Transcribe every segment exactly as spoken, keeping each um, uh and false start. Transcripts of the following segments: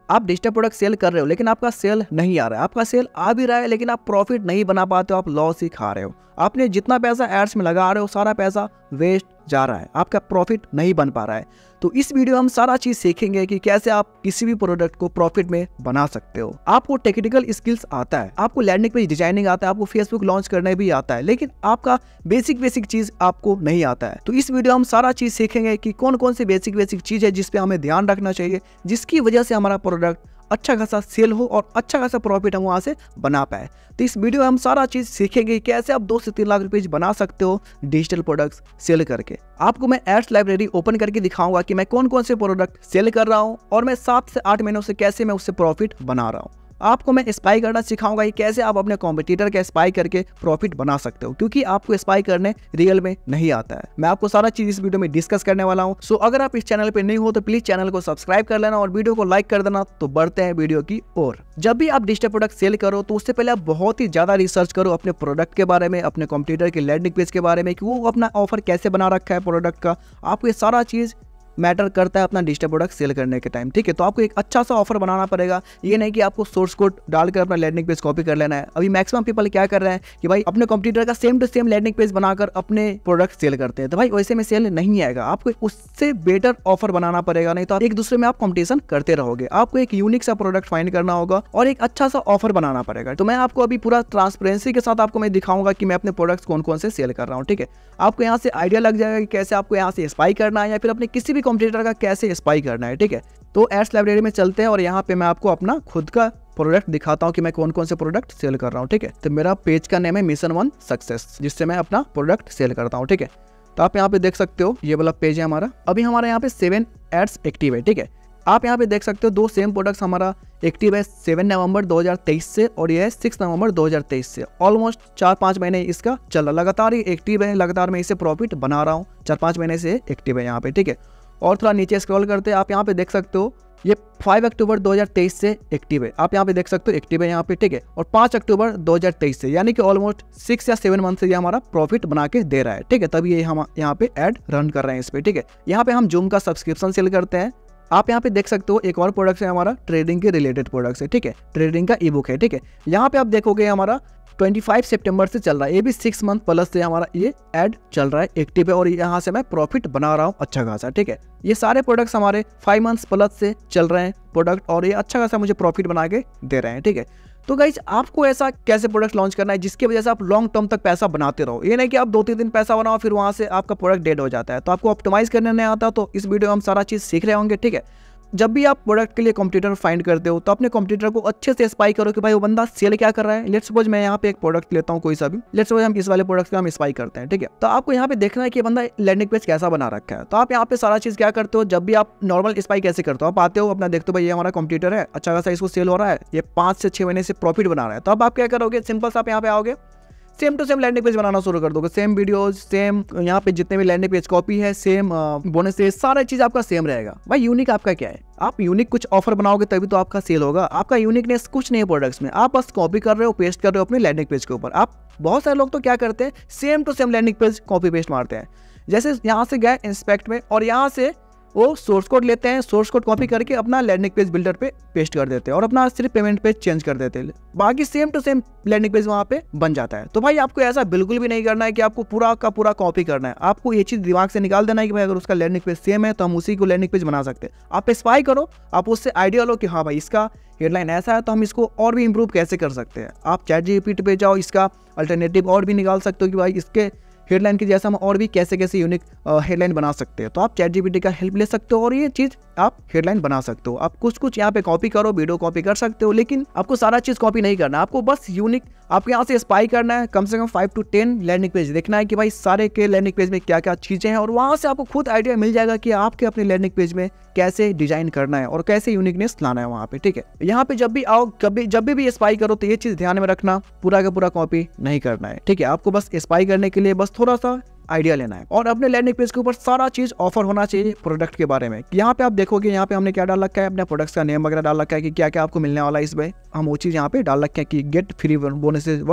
आप digital product cell कर रहे हो लेकिन आपका सेल नहीं आ रहा है, आपका सेल आ भी रहा है लेकिन आप प्रॉफिट नहीं बना पाते हो, आप लॉस ही खा रहे हो। आपने जितना पैसा एड्स में लगा रहे हो सारा पैसा वेस्ट जा रहा है, आपका प्रॉफिट नहीं बन पा रहा है। तो इस वीडियो में हम सारा चीज सीखेंगे कि कैसे आप किसी भी प्रोडक्ट को प्रॉफिट में बना सकते हो। आपको टेक्निकल स्किल्स आता है, आपको लैंडिंग पेज डिजाइनिंग आता है, आपको फेसबुक लॉन्च करने भी आता है, लेकिन आपका बेसिक बेसिक चीज आपको नहीं आता है। तो इस वीडियो हम सारा चीज सीखेंगे कि कौन कौन सी बेसिक बेसिक चीज है जिसपे हमें ध्यान रखना चाहिए, जिसकी वजह से हमारा प्रोडक्ट अच्छा खासा सेल हो और अच्छा खासा प्रॉफिट हम वहां से बना पाए। तो इस वीडियो में हम सारा चीज सीखेंगे कैसे आप दो से तीन लाख रुपए बना सकते हो डिजिटल प्रोडक्ट्स सेल करके। आपको मैं एड्स लाइब्रेरी ओपन करके दिखाऊंगा कि मैं कौन कौन से प्रोडक्ट सेल कर रहा हूं और मैं सात से आठ महीनों से कैसे मैं उससे प्रॉफिट बना रहा हूं। आपको मैं स्पाई करना सिखाऊंगा कि कैसे आप अपने कॉम्पिटिटर का स्पाई करके प्रॉफिट बना सकते हो, क्योंकि आपको स्पाई करने रियल में नहीं आता है। मैं आपको सारा चीज इस वीडियो में डिस्कस करने वाला हूं। सो अगर आप इस चैनल पे नहीं हो तो प्लीज चैनल को सब्सक्राइब कर लेना और वीडियो को लाइक कर देना। तो बढ़ते हैं वीडियो की ओर। जब भी आप डिजिटल प्रोडक्ट सेल करो तो उससे पहले आप बहुत ही ज्यादा रिसर्च करो अपने प्रोडक्ट के बारे में, अपने कॉम्पिटिटर के लैंडिंग पेज के बारे में कि वो अपना ऑफर कैसे बना रखा है प्रोडक्ट का। आपको ये सारा चीज मैटर करता है अपना डिजिटल प्रोडक्ट सेल करने के टाइम, ठीक है। तो आपको एक अच्छा सा ऑफर बनाना पड़ेगा। ये नहीं कि आपको सोर्स कोड डालकर अपना लैंडिंग पेज कॉपी कर लेना है। अभी मैक्सिमम पीपल क्या कर रहे हैं कि भाई अपने कंप्यूटर का same to same landing page बनाकर अपने प्रोडक्ट सेल करते हैं। तो भाई वैसे में सेल नहीं आएगा, आपको उससे बेटर ऑफर बनाना पड़ेगा, नहीं तो आप एक दूसरे में आप कॉम्पिटिशन करते रहोगे। आपको एक यूनिक सा प्रोडक्ट फाइंड करना होगा और एक अच्छा सा ऑफर बनाना पड़ेगा। तो मैं आपको अभी पूरा ट्रांसपेरेंसी के साथ आपको मैं दिखाऊंगा कि मैं अपने प्रोडक्ट्स कौन कौन से सेल कर रहा हूँ, ठीक है। आपको यहाँ से आइडिया लग जाएगा कि कैसे आपको यहाँ से स्पाई करना है या फिर अपने किसी भी कॉम्पिटिटर का कैसे स्पाई करना है, ठीक है। तो एड्स लाइब्रेरी में चलते हैं और यहाँ पे मैं आपको अपना खुद का प्रोडक्ट दिखाता हूँ कि मैं कौन कौन से प्रोडक्ट सेल कर रहा हूँ, ठीक है। तो मेरा पेज का नेम है मिशन वन सक्सेस, जिससे मैं अपना प्रोडक्ट सेल करता हूँ, ठीक है। तो आप यहाँ पे देख सकते हो ये वाला पेज है हमारा। अभी हमारे यहाँ पे सेवन एड्स एक्टिव है, ठीक है। आप यहाँ पे देख सकते हो दो सेम प्रोडक्ट्स हमारा एक्टिव है सेवन नवंबर दो हज़ार तेईस से और ये है सिक्स नवंबर दो हज़ार तेईस से। ऑलमोस्ट चार पाँच महीने इसका चल रहा, लगातार ही एक्टिव है, लगातार मैं इसे प्रॉफिट बना रहा हूँ। चार पाँच महीने से एक्टिव है यहाँ पे, ठीक है। और थोड़ा नीचे स्क्रॉल करते हैं, आप यहाँ पे देख सकते हो ये पाँच अक्टूबर दो हज़ार तेईस से एक्टिव है। आप यहाँ पे देख सकते हो एक्टिव है यहाँ पे, ठीक है। और पाँच अक्टूबर दो हज़ार तेईस से, यानी कि ऑलमोस्ट सिक्स या सेवन मंथ से ये हमारा प्रॉफिट बना के दे रहा है, ठीक है। तभी ये हम यहाँ पे ऐड रन कर रहे हैं इस पे, ठीक है। यहाँ पे हम जूम का सब्सक्रिप्शन सेल करते हैं। आप यहाँ पे देख सकते हो एक और प्रोडक्ट है हमारा ट्रेडिंग के रिलेटेड प्रोडक्ट्स है, ठीक है। ट्रेडिंग का ई बुक है, ठीक है। यहाँ पे आप देखोगे हमारा पच्चीस सितंबर से चल रहा है, ये भी सिक्स मंथ प्लस से हमारा ये ऐड चल रहा है, एक्टिव है और यहाँ से मैं प्रॉफिट बना रहा हूँ अच्छा खासा, ठीक है। ये सारे प्रोडक्ट्स हमारे फाइव मंथ्स प्लस से चल रहे हैं प्रोडक्ट और ये अच्छा खासा मुझे प्रॉफिट बना के दे रहे हैं, ठीक है। तो गाइज आपको ऐसा कैसे प्रोडक्ट लॉन्च करना है जिसकी वजह से आप लॉन्ग टर्म तक पैसा बनाते रहो। ये नहीं कि आप दो तीन दिन पैसा बनाओ फिर वहां से आपका प्रोडक्ट डेड हो जाता है। तो आपको ऑप्टिमाइज करने नहीं आता, तो इस वीडियो में हम सारा चीज सीख रहे होंगे, ठीक है। जब भी आप प्रोडक्ट के लिए कॉम्पिटिटर फाइंड करते हो तो अपने कॉम्पिटिटर को अच्छे से स्पाई करो कि भाई वो बंदा सेल क्या कर रहा है। लेट्स सपोज मैं यहाँ पे एक प्रोडक्ट लेता हूँ कोई सा भी, लेट्स सपोज हम इस वाले प्रोडक्ट का हम स्पाई करते हैं, ठीक है। तो आपको यहाँ पे देखना है कि बंदा लैंडिंग पेज कैसा बना रखा है। तो आप यहाँ पे सारा चीज क्या करते हो, जब भी आप नॉर्मल स्पाई कैसे करते हो, आप आते हो अपना देखते हो भाई ये हमारा कॉम्पिटिटर है, अच्छा खासा इसको सेल हो रहा है, ये पाँच से छह महीने से प्रॉफिट बना रहा है। तो अब आप क्या करोगे, सिंपल सा आप यहाँ पे आओगे, same to same landing page बनाना शुरू कर दोगे। सेम वीडियोज, सेम यहाँ पे जितने भी लैंडिंग पेज कॉपी है, सेम बोनसेस, सारा चीज आपका सेम रहेगा। भाई यूनिक आपका क्या है, आप यूनिक कुछ ऑफर बनाओगे तभी तो आपका सेल होगा। आपका यूनिकनेस कुछ नहीं है प्रोडक्ट्स में, आप बस कॉपी कर रहे हो, पेस्ट कर रहे हो अपने लैंडिंग पेज के ऊपर। आप बहुत सारे लोग तो क्या करते हैं, same to same landing page copy paste मारते हैं। जैसे यहाँ से गए इंस्पेक्ट में और यहाँ से वो सोर्स कोड लेते हैं, सोर्स कोड कॉपी करके अपना लैंडिंग पेज बिल्डर पे पेस्ट कर देते हैं और अपना सिर्फ पेमेंट पेज चेंज कर देते हैं, बाकी same to same landing page वहां पे बन जाता है। तो भाई आपको ऐसा बिल्कुल भी नहीं करना है कि आपको पूरा का पूरा कॉपी करना है। आपको ये चीज दिमाग से निकाल देना है कि भाई अगर उसका लैंडिंग पेज सेम है तो हम उसी को लैंडिंग पेज बना सकते हैं। आप स्पाई करो, आप उससे आइडिया लो कि हाँ भाई इसका हेडलाइन ऐसा है तो हम इसको और भी इंप्रूव कैसे कर सकते हैं। आप चैट जीपीटी पे जाओ, इसका अल्टरनेटिव और भी निकाल सकते हो कि भाई इसके हेडलाइन की जैसा हम और भी कैसे कैसे यूनिक हेडलाइन बना सकते हैं। तो आप चैट जीपीटी का हेल्प ले सकते हो और ये चीज आप हेडलाइन बना सकते हो। आप कुछ कुछ यहाँ पे कॉपी करो, वीडियो कॉपी कर सकते हो, लेकिन आपको सारा चीज कॉपी नहीं करना। आपको बस यूनिक आपके यहाँ से स्पाई करना है, कम से कम five to ten landing page देखना है कि भाई सारे के लैंडिंग पेज में क्या क्या चीजें हैं और वहां से आपको खुद आइडिया मिल जाएगा कि आपके अपने लैंडिंग पेज में कैसे डिजाइन करना है और कैसे यूनिकनेस लाना है वहाँ पे, ठीक है। यहाँ पे जब भी आओ, कभी जब भी भी स्पाई करो तो ये चीज ध्यान में रखना, पूरा का पूरा कॉपी नहीं करना है, ठीक है। आपको बस स्पाई करने के लिए बस थोड़ा सा आइडिया लेना है और अपने लैंडिंग पेज के ऊपर सारा चीज ऑफर होना चाहिए प्रोडक्ट के बारे में। यहाँ पे आप देखोगे, यहाँ पे हमने क्या डाल रखा है, अपने प्रोडक्ट्स का नेम वगैरह डाल रखा है कि क्या क्या आपको मिलने वाला है। इस पे हम वो चीज यहाँ पे डाल रखे हैं कि get free bonuses worth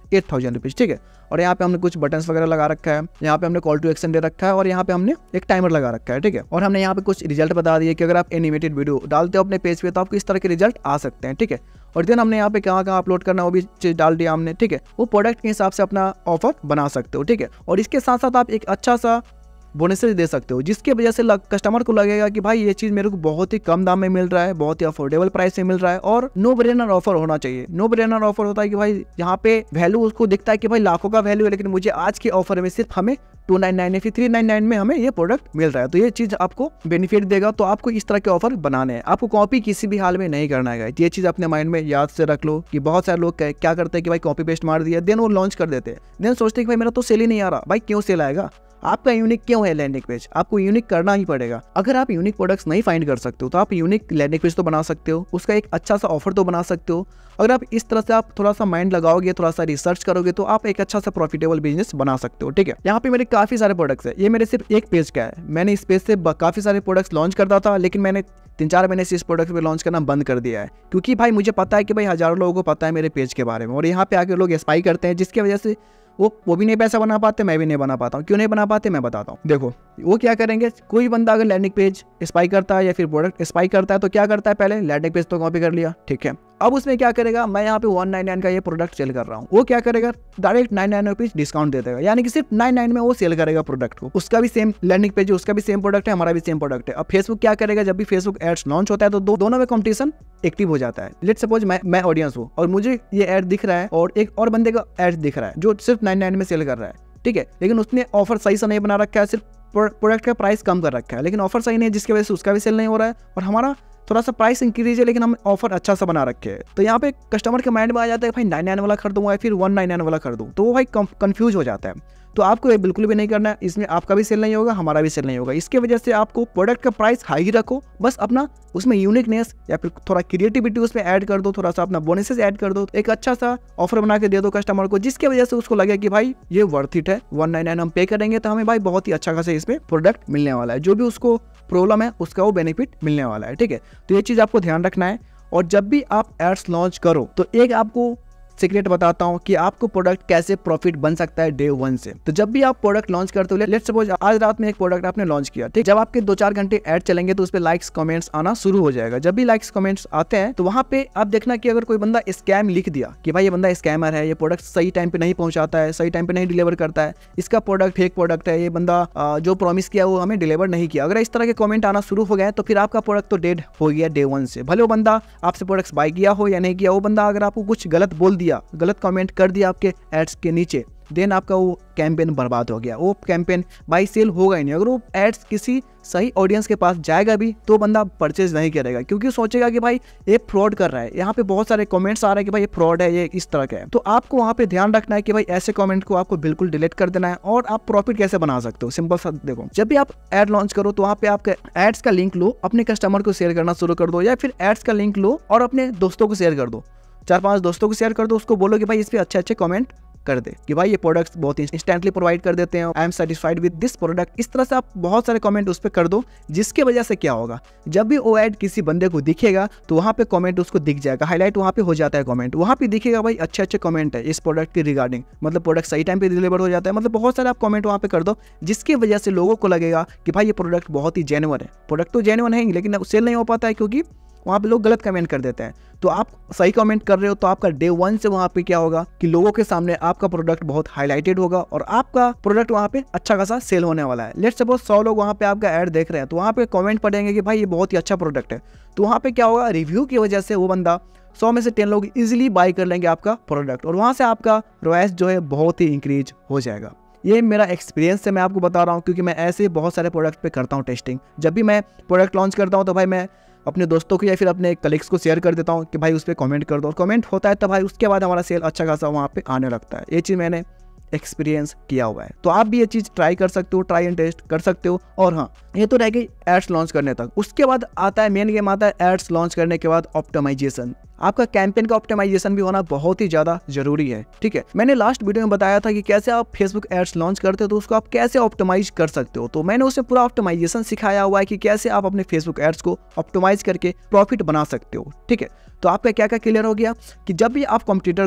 eight thousand rupees, ठीक है। और यहाँ पे हमने कुछ बटन्स वगैरह लगा रखा है, यहाँ पे हमने कॉल टू एक्शन दे रखा है और यहाँ पे हमने एक टाइमर लगा रखा है, ठीक है। और हमने यहाँ पे कुछ रिजल्ट बता दिए कि अगर आप एनिमेटेड वीडियो डालते हो अपने पेज पे तो आपको इस तरह के रिजल्ट आ सकते हैं, ठीक है। और देन हमने यहाँ पे कहाँ कहाँ अपलोड करना है वो भी चीज़ डाल दिया हमने, ठीक है। वो प्रोडक्ट के हिसाब से अपना ऑफर बना सकते हो, ठीक है। और इसके साथ साथ आप एक अच्छा सा बोनसेस दे सकते हो, जिसकी वजह से कस्टमर को लगेगा कि भाई ये चीज़ मेरे को बहुत ही कम दाम में मिल रहा है, बहुत ही अफोर्डेबल प्राइस में मिल रहा है और नो ब्रेनर ऑफर होना चाहिए। नो ब्रेनर ऑफर होता है कि भाई यहाँ पे वैल्यू उसको दिखता है कि भाई लाखों का वैल्यू है, लेकिन मुझे आज के ऑफर में सिर्फ हमें टू नाइन नाइन या फिर थ्री नाइन नाइन में हमें ये प्रोडक्ट मिल रहा है। तो ये चीज़ आपको बेनिफिट देगा। तो आपको इस तरह के ऑफर बनाने हैं, आपको कॉपी किसी भी हाल में नहीं करना है। ये चीज़ अपने माइंड में याद से रख लो कि बहुत सारे लोग क्या करते हैं कि भाई कॉपी पेस्ट मार दिया, देन वो लॉन्च कर देते हैं, देन सोचते हैं कि भाई मेरा तो सेल ही नहीं आ रहा। भाई क्यों सेल आएगा? आपका यूनिक क्यों है लैंडिंग पेज? आपको यूनिक करना ही पड़ेगा। अगर आप यूनिक प्रोडक्ट्स नहीं फाइंड कर सकते हो तो आप यूनिक लैंडिंग पेज तो बना सकते हो, उसका एक अच्छा सा ऑफर तो बना सकते हो। अगर आप इस तरह से आप थोड़ा सा माइंड लगाओगे, थोड़ा सा रिसर्च करोगे तो आप एक अच्छा सा प्रॉफिटेबल बिजनेस बना सकते हो, ठीक है। यहाँ पे मेरे काफी सारे प्रोडक्ट्स है, ये मेरे सिर्फ एक पेज का है। मैंने इस पेज से काफी सारे प्रोडक्ट्स लॉन्च करता था, लेकिन मैंने तीन चार महीने से इस प्रोडक्ट पे लॉन्च करना बंद कर दिया है, क्योंकि भाई मुझे पता है कि भाई हजारों लोगों को पता है मेरे पेज के बारे में और यहाँ पे आके लोग स्पाई करते हैं, जिसकी वजह से वो वो भी नहीं पैसा बना पाते, मैं भी नहीं बना पाता हूँ। क्यों नहीं बना पाते मैं बताता हूँ। देखो वो क्या करेंगे, कोई बंदा अगर लैंडिंग पेज स्पाई करता है या फिर प्रोडक्ट स्पाई करता है तो क्या करता है, पहले लैंडिंग पेज तो कॉपी कर लिया, ठीक है। अब उसमें क्या करेगा, मैं यहाँ पे वन नाइन नाइन का ये प्रोडक्ट सेल कर रहा हूँ, वो क्या करेगा direct nine nine rupees discount दे देगा, यानी कि सिर्फ नाइन नाइन में वो सेल करेगा प्रोडक्ट को। उसका भी सेम लैंडिंग पेज है, उसका भी सेम प्रोडक्ट है, हमारा भी सेम प्रोडक्ट है। अब फेसबुक क्या करेगा, जब भी फेसबुक एड्स लॉन्च होता है तो दो, दोनों में कॉम्पिटिशन एक्टिव हो जाता है। लेट्स सपोज मैं मैं ऑडियंस हूँ और मुझे ये एड दिख रहा है और एक और बंदे का एड दिख रहा है जो सिर्फ नाइन नाइन में सेल कर रहा है, ठीक है, लेकिन उसने ऑफर सही से नहीं बना रखा है, सिर्फ प्रोडक्ट का प्राइस कम कर रखा है, लेकिन ऑफर सही नहीं है, जिसकी वजह से उसका भी सेल नहीं हो रहा है और हमारा थोड़ा सा प्राइस इंक्रीज है, लेकिन हम ऑफर अच्छा सा बना रखे हैं। तो यहाँ पे कस्टमर के माइंड में आ जाता है भाई नाइन नाइन वाला खरीदूंगा या फिर वन नाइन नाइन वाला खरीदूं, तो वो भाई कंफ्यूज हो जाता है। तो आपको ये बिल्कुल भी नहीं करना है, इसमें आपका भी सेल नहीं होगा, हमारा भी सेल नहीं होगा। इसके वजह से आपको प्रोडक्ट का प्राइस हाई रखो, बस अपना उसमें यूनिकनेस या फिर थोड़ा क्रिएटिविटी उसमें ऐड कर दो, थोड़ा सा अपना बोनसेस ऐड कर दो, एक अच्छा सा ऑफर बना के दे दो कस्टमर को, जिसकी वजह से उसको लगे कि भाई ये वर्थ इट है, वन नाइन नाइन हम पे करेंगे तो हमें भाई बहुत ही अच्छा खासा इसमें प्रोडक्ट मिलने वाला है, जो भी उसको प्रॉब्लम है उसका वो बेनिफिट मिलने वाला है, ठीक है। तो ये चीज़ आपको ध्यान रखना है। और जब भी आप एड्स लॉन्च करो तो एक आपको सीक्रेट बताता हूं कि आपको प्रोडक्ट कैसे प्रॉफिट बन सकता है डे वन से। तो जब भी आप प्रोडक्ट लॉन्च करते हो, लेट्स सपोज आज रात में एक प्रोडक्ट आपने लॉन्च किया, ठीक, जब आपके दो चार घंटे ऐड चलेंगे तो उस पर लाइक्स कमेंट्स आना शुरू हो जाएगा। जब भी लाइक्स कमेंट्स आते हैं तो वहां पे आप देखना कि अगर कोई बंदा स्कैम लिख दिया कि भाई ये बंदा स्कैमर है, ये प्रोडक्ट सही टाइम पे नहीं पहुंचाता है, सही टाइम पे नहीं डिलीवर करता है, इसका प्रोडक्ट फेक प्रोडक्ट है, ये बंदा जो प्रॉमिस किया वो हमें डिलीवर नहीं किया, अगर इस तरह के कमेंट आना शुरू हो गए तो फिर आपका प्रोडक्ट तो डेड हो गया डे वन से। भले वो बंदा आपसे प्रोडक्ट्स बाय किया हो या नहीं किया, वो बंदा अगर आपको कुछ गलत बोल दिया, गलत कमेंट कर दिया आपके एड्स के नीचे, देन आपका वो कैंपेन बर्बाद हो गया, वो कैंपेन बाई सेल होगा ही नहीं। अगर वो एड्स किसी सही ऑडियंस के पास जाएगा भी तो बंदा परचेज नहीं करेगा, क्योंकि सोचेगा कि भाई ये फ्रॉड कर रहा है। यहाँ पे बहुत सारे कमेंट्स आ रहे हैं कि भाई ये फ्रॉड है, ये इस तरह का है। तो आपको वहाँ पे ध्यान रखना है कि भाई ऐसे कमेंट को आपको बिल्कुल डिलीट कर देना है। और आप प्रॉफिट कैसे बना सकते हो, सिंपल सा देखो, जब भी आप एड लॉन्च करो तो वहाँ पे आपके एड्स का लिंक लो, अपने कस्टमर को शेयर करना शुरू कर दो, या फिर एड्स का लिंक लो और अपने दोस्तों को शेयर कर दो, चार पांच दोस्तों को शेयर कर दो, उसको बोलो कि भाई इस पे अच्छे अच्छे कमेंट कर दे कि भाई ये प्रोडक्ट्स बहुत इंस्टेंटली प्रोवाइड कर देते हैं, I am satisfied with this product. इस तरह से आप बहुत सारे कमेंट उस पर कर दो, जिसके वजह से क्या होगा, जब भी वो ऐड किसी बंदे को दिखेगा तो वहाँ पे कमेंट उसको दिख जाएगा, हाईलाइट वहाँ पे हो जाता है कमेंट, वहाँ पे दिखेगा भाई अच्छे अच्छे कमेंट है इस प्रोडक्ट के रिगार्डिंग, मतलब प्रोडक्ट सही टाइम पे डिलीवर हो जाता है, मतलब बहुत सारे आप कमेंट वहाँ पे कर दो, जिसकी वजह से लोगों को लगेगा कि भाई ये प्रोडक्ट बहुत ही जेन्युइन है। प्रोडक्ट तो जेन्युइन है लेकिन सेल नहीं हो पाता है क्योंकि वहाँ पे लोग गलत कमेंट कर देते हैं। तो आप सही कमेंट कर रहे हो तो आपका डे वन से वहाँ पे क्या होगा कि लोगों के सामने आपका प्रोडक्ट बहुत हाईलाइटेड होगा और आपका प्रोडक्ट वहाँ पे अच्छा खासा सेल होने वाला है। लेट्स सपोज सौ लोग वहाँ पे आपका ऐड देख रहे हैं तो वहाँ पे कमेंट पढ़ेंगे कि भाई ये बहुत ही अच्छा प्रोडक्ट है, तो वहाँ पे क्या होगा, रिव्यू की वजह से वो बंदा सौ में से टेन लोग इजिली बाय कर लेंगे आपका प्रोडक्ट और वहाँ से आपका रॉयस जो है बहुत ही इंक्रीज हो जाएगा। ये मेरा एक्सपीरियंस से मैं आपको बता रहा हूँ, क्योंकि मैं ऐसे बहुत सारे प्रोडक्ट पे करता हूँ टेस्टिंग। जब भी मैं प्रोडक्ट लॉन्च करता हूँ तो भाई मैं अपने दोस्तों को या फिर अपने कलीग्स को शेयर कर देता हूँ कि भाई उस पर कमेंट कर दो, और कमेंट होता है तो भाई उसके बाद हमारा सेल अच्छा खासा वहाँ पे आने लगता है। ये चीज़ मैंने एक्सपीरियंस किया हुआ है, तो आप भी ये चीज़ ट्राई कर सकते हो, ट्राई एंड टेस्ट कर सकते हो। और हाँ, ये तो रह गई एड्स लॉन्च करने तक। उसके बाद आता है मेन गेम, आता है एड्स लॉन्च करने के बाद ऑप्टिमाइजेशन। आपका कैंपेन का ऑप्टिमाइजेशन भी होना बहुत ही ज्यादा जरूरी है, ठीक है। मैंने लास्ट वीडियो में बताया था कि कैसे आप फेसबुक एड्स लॉन्च करते हो तो उसको आप कैसे ऑप्टिमाइज कर सकते हो, तो मैंने उसमें पूरा ऑप्टिमाइजेशन सिखाया हुआ है कि कैसे आप अपने फेसबुक एड्स को ऑप्टिमाइज करके प्रॉफिट बना सकते हो, ठीक है। तो आपका क्या क्या क्लियर हो गया कि जब भी आप कंप्यूटर को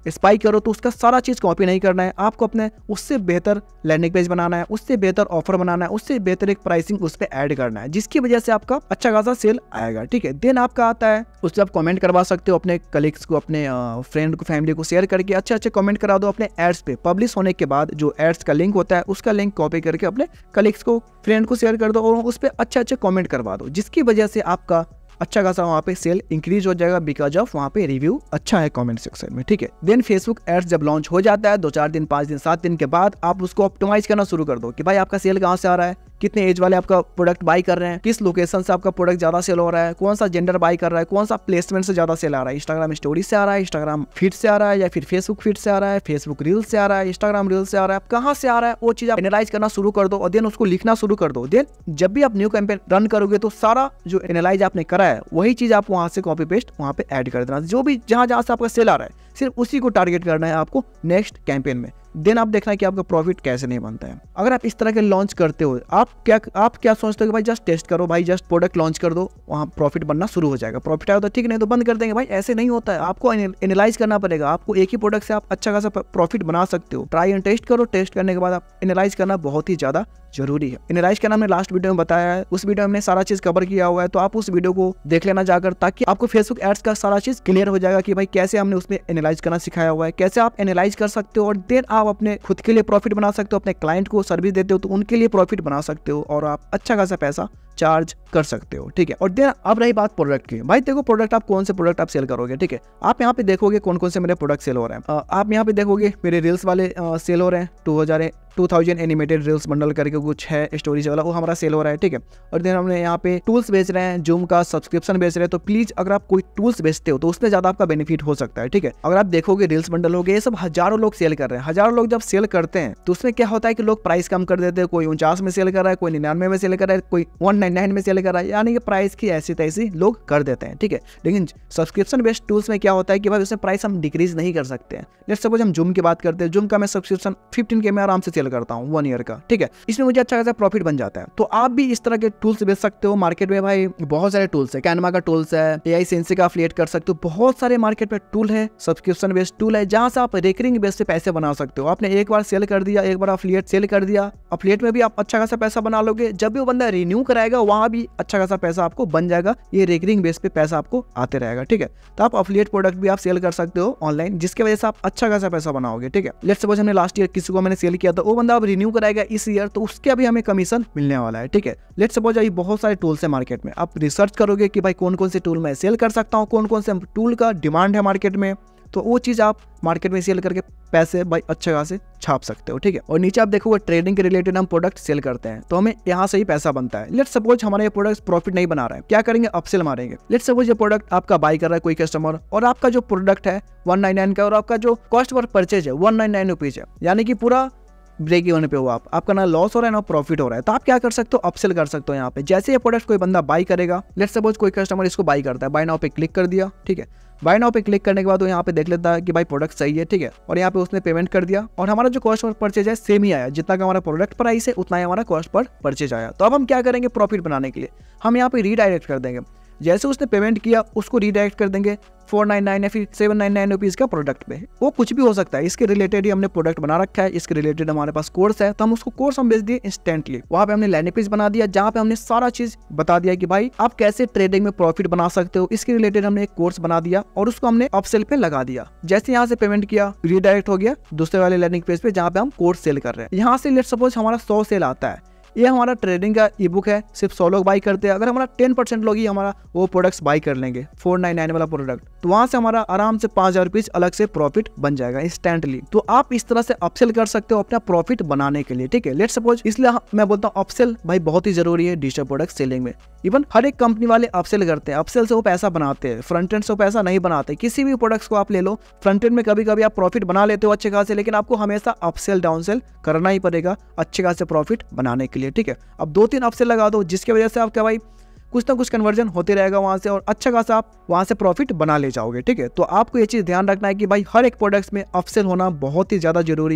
स्पाइक करो तो उसका सारा चीज कॉपी नहीं करना है, आपको अपने उससे बेहतर लैंडिंग पेज बनाना है, उससे बेहतर ऑफर बनाना है, उससे बेहतर एक प्राइसिंग उस पर ऐड करना है, जिसकी वजह से आपका अच्छा खासा सेल आएगा। ठीक है, देन आपका आता है उससे आप कमेंट करवा सकते हो अपने कलीग्स को, अपने फ्रेंड को, फैमिली को शेयर करके अच्छे अच्छे कमेंट करा दो अपने एड्स पे। पब्लिश होने के बाद जो एड्स का लिंक होता है उसका लिंक कॉपी करके अपने कलीग्स को, फ्रेंड को शेयर कर दो और उस पर अच्छे अच्छे कमेंट करवा दो, जिसकी वजह से आपका अच्छा खासा वहाँ पे सेल इंक्रीज हो जाएगा बिकॉज ऑफ वहाँ पे रिव्यू अच्छा है कमेंट सेक्शन में। ठीक है, देन फेसबुक एड्स जब लॉन्च हो जाता है दो चार दिन, पाँच दिन, सात दिन के बाद आप उसको ऑप्टिमाइज करना शुरू कर दो कि भाई आपका सेल कहाँ से आ रहा है, कितने एज वाले आपका प्रोडक्ट बाई कर रहे हैं, किस लोकेशन से आपका प्रोडक्ट ज्यादा सेल हो रहा है, कौन सा जेंडर बाई कर रहा है, कौन सा प्लेसमेंट से ज्यादा सेल आ रहा है, इंस्टाग्राम स्टोरी से आ रहा है, इंस्टाग्राम फीड से आ रहा है या फिर फेसबुक फीड से आ रहा है, फेसबुक रील से आ रहा है, इंस्टाग्राम रील से आ रहा है, कहाँ से आ रहा है वो चीज आप एनालाइज करना शुरू कर दो और देन उसको लिखना शुरू कर दो। देन जब भी आप न्यू कैंपेन रन करोगे तो सारा जो एनालाइज आपने करा है वही चीज आप वहां से कॉपी पेस्ट वहां पे ऐड कर देना, जो भी जहां जहां से आपका सेल आ रहा है सिर्फ उसी को टारगेट करना है आपको नेक्स्ट कैंपेन में। देन आप देखना है कि आपका प्रॉफिट कैसे नहीं बनता है। अगर आप इस तरह के लॉन्च करते हो, आप क्या आप क्या सोचते हो कि भाई जस्ट टेस्ट करो, भाई जस्ट प्रोडक्ट लॉन्च कर दो, वहाँ प्रॉफिट बनना शुरू हो जाएगा, प्रॉफिट आया तो ठीक, नहीं तो बंद कर देंगे। भाई ऐसे नहीं होता है, आपको एनालाइज करना पड़ेगा। आपको एक ही प्रोडक्ट से आप अच्छा खासा प्रॉफिट बना सकते हो। ट्राई एंड टेस्ट करो, टेस्ट करने के बाद आप एनालाइज करना बहुत ही ज्यादा जरूरी है। एनालाइज करना हमने लास्ट वीडियो में बताया है, उस वीडियो में हमने सारा चीज कवर किया हुआ है, तो आप उस वीडियो को देख लेना जाकर, ताकि आपको फेसबुक एड्स का सारा चीज क्लियर हो जाएगा कि भाई कैसे हमने उसमें एनालाइज करना सिखाया हुआ है, कैसे आप एनालाइज कर सकते हो और देन आप अपने खुद के लिए प्रॉफिट बना सकते हो, अपने क्लाइंट को सर्विस देते हो तो उनके लिए प्रॉफिट बना सकते हो और आप अच्छा खासा पैसा चार्ज कर सकते हो। ठीक है, और देन अब रही बात प्रोडक्ट की। भाई देखो प्रोडक्ट आप कौन से प्रोडक्ट आप सेल करोगे। ठीक है, आप यहाँ पे देखोगे कौन कौन से मेरे प्रोडक्ट सेल हो रहे हैं। आप यहाँ पे देखोगे मेरे रील्स वाले सेल हो रहे हैं, टू हजार two thousand animated reels bundle करके कुछ है स्टोरीज वाला, वो हमारा सेल हो रहा है। ठीक है, और देन हमने यहाँ पे टूल्स बेच रहे हैं, जूम का सब्सक्रिप्शन बेच रहे हैं। तो प्लीज अगर आप कोई टूल्स बेचते हो तो उसमें ज्यादा आपका बेनिफिट हो सकता है। ठीक है, अगर आप देखोगे रील्स बंडल हो गए, ये सब हजारों लोग सेल कर रहे हैं। हजारों लोग जब सेल करते हैं तो उसमें क्या होता है कि लोग प्राइस कम कर देते हैं, कोई उनचास में सेल कर रहा है, कोई निन्यानवे में सेल कर रहा है, कोई वन नाइन नाइन में सेल कर रहा है, यानी कि प्राइस की ऐसी तैसी लोग कर देते हैं। ठीक है, लेकिन सब्सक्रिप्शन बेस्ड टूल्स में क्या होता है कि भाई उसमें प्राइस हम डिक्रीज नहीं कर सकते हैं। लेट्स सपोज हम जूम की बात करते हैं, जूम का मैं सब्सक्रिप्शन फिफ्टीन के में आराम से सेल करता हूँ वन ईयर का। ठीक है, इसमें मुझे अच्छा खासा प्रॉफिट बन जाता है। तो आप भी इस तरह के टूल्स बेच सकते हो। मार्केट में भाई बहुत सारे टूल्स है, कैनवा का टूल्स है, एआई सेंसी का एफिलिएट कर सकते हो, बहुत सारे मार्केट में टूल है, सब्सक्रिप्शन बेस्ड टूल है, जहां से आप रेकरिंग बेस से पैसे बना सकते हो। आपने एक बार सेल कर दिया, एक बार एफिलिएट सेल कर दिया, एफिलिएट में भी आप अच्छा खासा पैसा बना लोगे। जब भी वो बंदा रिन्यू कराएगा वहां भी अच्छा खासा पैसा आपको बन जाएगा। ये रेकरिंग बेस पे पैसा आपको आते रहेगा। ठीक है, तो आप एफिलिएट प्रोडक्ट भी आप सेल कर सकते हो ऑनलाइन, जिसकी वजह से आप अच्छा खासा पैसा बनाओगे। ठीक है, लेट्स सपोज हमने लास्ट ईयर किसी को मैंने सेल किया था, वो बंदा अब रिन्यू कराएगा इस ईयर, तो उसके भी हमें कमीशन मिलने वाला है। ठीक है, लेट्स सपोज अभी बहुत सारे टूल्स है मार्केट में, आप रिसर्च करोगे कि भाई कौन कौन से टूल मैं सेल कर सकता हूँ, कौन कौन से टूल का डिमांड है मार्केट में, तो वो चीज आप मार्केट में सेल करके पैसे भाई अच्छे खासे छाप सकते हो। ठीक है, और नीचे आप देखोगे ट्रेडिंग के रिलेटेड हम प्रोडक्ट सेल करते हैं, तो हमें यहाँ से ही पैसा बनता है। लेट्स सपोज हमारे ये प्रोडक्ट प्रॉफिट नहीं बना रहा है, क्या करेंगे, अपसेल मारेंगे। लेट्स सपोज ये प्रोडक्ट आपका बाई कर रहा है कोई कस्टमर, और आपका जो प्रोडक्ट है वन नाइन नाइन का और आपका जो कॉस्ट पर परचेज है वन नाइन नाइन रुपीज है, यानी कि पूरा ब्रेक इवन पे हो आप, आपका ना लॉस हो रहा है ना प्रॉफिट हो रहा है। तो आप क्या कर सकते हो, अपसेल कर सकते हो यहाँ पे। जैसे ये प्रोडक्ट कोई बंदा बाई करेगा, लेट्स सपोज कोई कस्टमर इसको बाई करता है, बाय नाउ पे क्लिक कर दिया। ठीक है, बाय नाउ पे क्लिक करने के बाद वो यहाँ पे देख लेता है कि भाई प्रोडक्ट सही है। ठीक है, और यहाँ पे उसने पेमेंट कर दिया और हमारा जो कॉस्ट पर परचेज है सेम ही आया, जितना का हमारा प्रोडक्ट प्राइस है उतना ही हमारा कॉस्ट पर परचेज आया। तो अब हम क्या करेंगे, प्रॉफिट बनाने के लिए हम यहाँ पे रीडायरेक्ट कर देंगे। जैसे उसने पेमेंट किया उसको रीडायरेक्ट कर देंगे फोर नाइन नाइन या फिर सेवन नाइन नाइन रुपीज का प्रोडक्ट पे। वो कुछ भी हो सकता है, इसके रिलेटेड ही हमने प्रोडक्ट बना रखा है, इसके रिलेटेड हमारे पास कोर्स है, तो हम उसको कोर्स हम बेच दिए इंस्टेंटली। वहाँ पे हमने लैंडिंग पेज बना दिया जहाँ पे हमने सारा चीज बता दिया कि भाई आप कैसे ट्रेडिंग में प्रॉफिट बना सकते हो। इसके रिलेटेड हमने एक कोर्स बना दिया और उसको हमने अपसेल पे लगा दिया। जैसे यहाँ से पेमेंट किया रीडायरेक्ट हो गया दूसरे वाले लैंडिंग पेज पे जहाँ पे हम कोर्स सेल कर रहे हैं। यहाँ से लेट्स सपोज हमारा सौ सेल आता है, ये हमारा ट्रेडिंग का ई बुक है, सिर्फ सौ लोग बाई करते हैं। अगर हमारा टेन परसेंट लोग ही हमारा वो प्रोडक्ट्स बाई कर लेंगे फोर नाइन नाइन वाला प्रोडक्ट, तो वहां से हमारा आराम से पांच हजार रुपीज अलग से प्रॉफिट बन जाएगा इंस्टेंटली। तो आप इस तरह से अपसेल कर सकते हो अपना प्रॉफिट बनाने के लिए। ठीक है, लेट्स सपोज, इसलिए मैं बोलता हूँ अपसेल भाई बहुत ही जरूरी है डिजिटल प्रोडक्ट सेलिंग में। इवन हर एक कंपनी वाले अपसेल करते हैं, अपसेल से वो पैसा बनाते हैं, फ्रंट एंड से वो पैसा नहीं बनाते। किसी भी प्रोडक्ट्स को आप ले लो, फ्रंट एंड में कभी कभी आप प्रॉफिट बना लेते हो अच्छे खासे, लेकिन आपको हमेशा अपसेल डाउनसेल करना ही पड़ेगा अच्छे खासे प्रॉफिट बनाने के लिए। ठीक है, अब दो तीन अपसेल लगा दो जिसकी वजह से आपका भाई कुछ ना कुछ कन्वर्जन होते रहेगा वहां से और अच्छा खासा आप वहां से प्रॉफिट बना ले जाओगे। ठीक है, तो आपको ये चीज ध्यान रखना है कि भाई हर एक प्रोडक्ट्स में अपसेल होना बहुत ही ज्यादा जरूरी है।